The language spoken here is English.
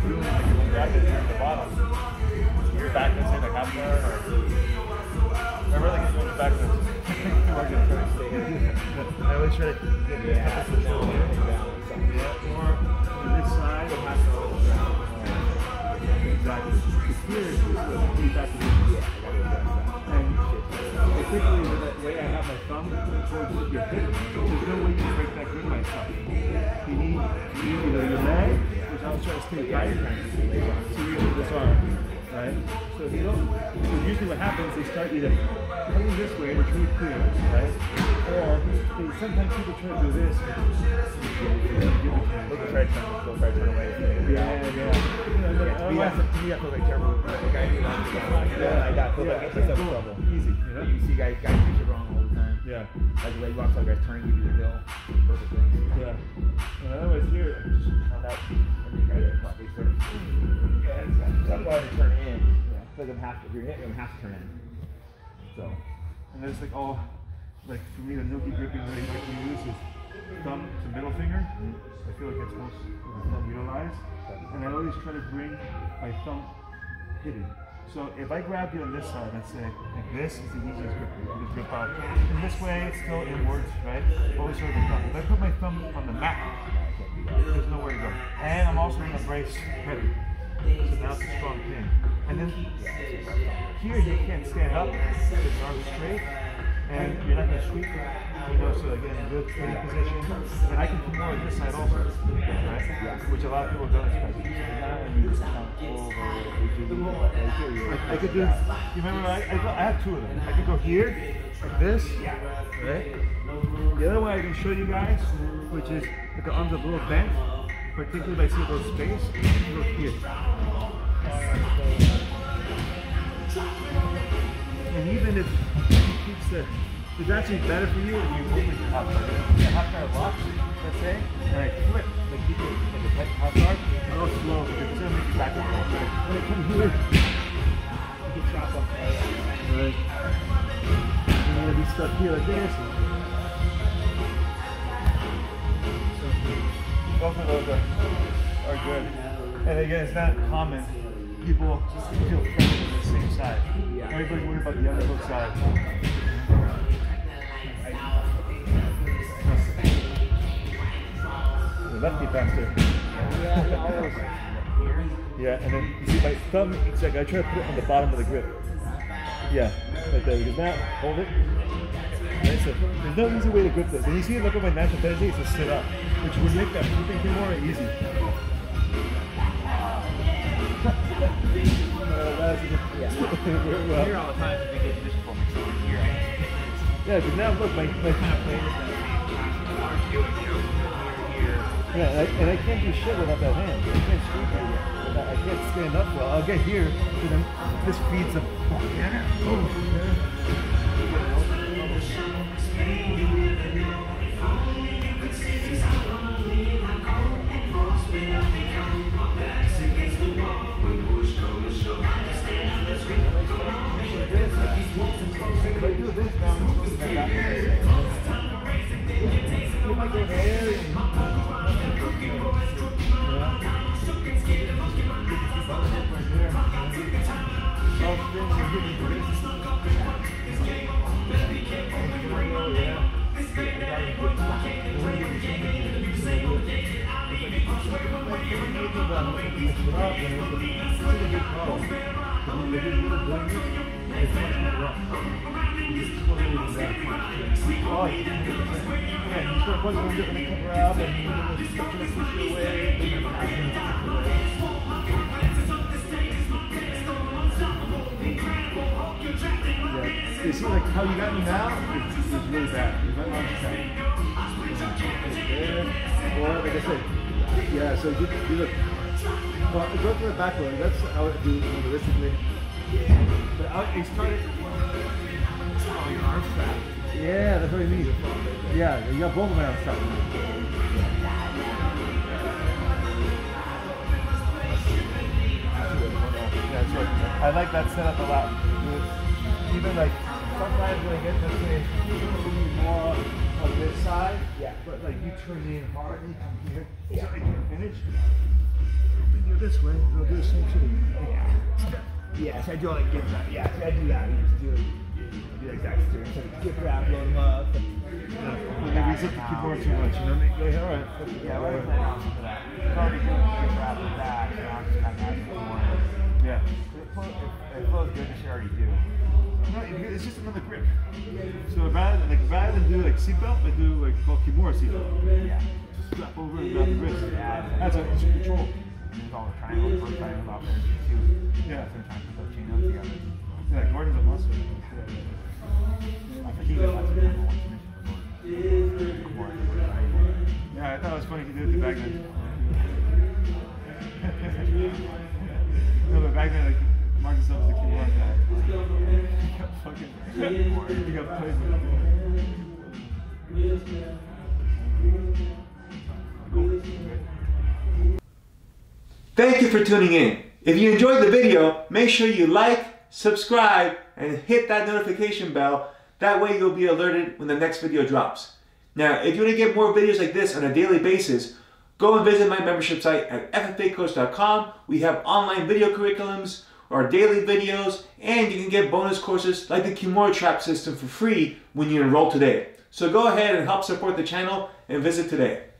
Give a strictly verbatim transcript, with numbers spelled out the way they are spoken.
doing like you grab it at the bottom, you're back in say like half an hour or I really get doing the back fence. We're gonna try to stay here. I always try to get this yeah, half down or on this side or half the other ground. Exactly. Here is the back to this. Yeah, I gotta adjust that. And particularly with the way I have my thumb towards your hip, there's no way you can break that grip myself. You need, you need either your leg, which I'll try to stay tight, so you use this arm, right? So if you don't, so usually what happens, they start either coming this way, which really clear, right? Or they, sometimes people try to do this. Look at try to go try to turn away. Yeah, yeah. You know, but, yeah, we have to, we have to like terrible. The guy who wants to go like that, I got feel like it's some trouble. Easy, you know. You see guys, guys do shit wrong all the time. Yeah. Like the way you walk, like guys turning you to the hill. Perfect thing. Yeah. And otherwise here, I just found out when you guys probably sort of. Yeah, exactly. That's why they turn in. Yeah. So them have to, if you're hitting them, have to turn in. So. And there's like all, like for me, the nookie gripping that I like to use is thumb to middle finger. Mm-hmm. I feel like it's most of the thumb utilized. And I always try to bring my thumb hidden. So if I grab you on this side, let's say, like this is the easiest grip, you can grip out. And this way, it's still inwards, right? Always sort of the thumb. If I put my thumb on the mat, there's nowhere to go. And I'm also in a brace heavy. So now it's a strong pin. And then here you can't stand up, it's arm straight, and you're not going to sweep it. You know, so again, good pinning position. And I can Kimura on this side also, right? Yeah. Which a lot of people don't expect. Now when you just come over, I, I could do, you remember, I, I, I have two of them. I could go here, like this, right? The other way I can show you guys, which is with the arms a little bent, particularly if I see a little space, you go here. And even if it keeps the, it's actually better for you if you open your hot guard. The hot guard locks, let's say, and I flip, like keep it like a tight hot guard, a little slow because it's gonna make you back up. When I come here, you can chop up. Right. I'm gonna be stuck here like this. Both of those are, are good. And again, it's not common. People feel friendly on the same side. Everybody's worried about the other hook side. The lefty faster. Yeah, and then you see my thumb, it's like I try to put it on the bottom of the grip. Yeah, right there. Because now, hold it. Right, so there's no easy way to grip this. And you see, look at my natural tendency is to sit up, which would make that flipping thing more easy. Yeah. Well, Here all the time, if they get this from here, I yeah, because now look, my, my kind of play with that same doing here, here. Yeah, and I, and I can't do shit without that hand. I can't sweep it yet. I can't stand up well. I'll get here, so then this feeds the. Yeah. Oh, yeah. If I do this now, I'm supposed to be back. You might go there and Oh, yeah, you start putting them different to cover up and you're going to push it away. Yeah. You see, like how you got me now is, is really bad. You might want to try. Or, like I said, yeah, so you, you look. Well, go for the back one. That's how I do realistically. But I, it started. Oh, your arm strap. Yeah, that's what I mean. Yeah, you got both of my arms strapped. Yeah, so I like that setup a lot. Even like sometimes when I get this way, more On this side? Yeah. But like you turn in hard and you come here. Yeah. So I can finish. Then you go this way, and I'll do the same shit. Yeah. Yeah, so I do like gift wrap. Yeah, so I do that. You just do, you do the exact same. So gift wrap, load them up. And, Well, maybe it's like keep going too much, you know? Like, all right. yeah, we're planning on for that. It's already doing gift wrap with that, so I'm just kind of adding more. Yeah. It flows, it, it flows good, it should already do. No, it's just another grip. So rather than, like, rather than do like seatbelt, I do like called Kimura seatbelt. Yeah. Just strap over and grab the wrist. Yeah. That's how it's control. And there's all the triangles, first triangles out there too. Yeah. So I'm trying to put those chain notes together. Yeah, Gordon's a muscle. I think that's the number one submission for Gordon. Yeah, I thought it was funny he did it the back then. No, but back then, like, Mark himself was the Kimura guy. He got fucking he got played with. Thank you for tuning in. If you enjoyed the video, make sure you like, subscribe, and hit that notification bell. That way you'll be alerted when the next video drops. Now, if you want to get more videos like this on a daily basis, go and visit my membership site at f f a coach dot com. We have online video curriculums, our daily videos, and you can get bonus courses like the Kimura trap system for free when you enroll today. So go ahead and help support the channel and visit today.